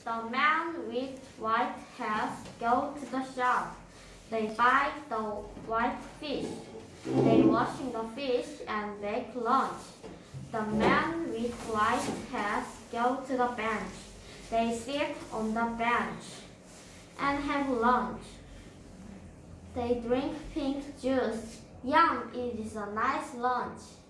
The man with white hairs go to the shop. They buy the white fish. They washing the fish and bake lunch. The man with white hairs go to the bench. They sit on the bench and have lunch. They drink pink juice. Yum, it is a nice lunch.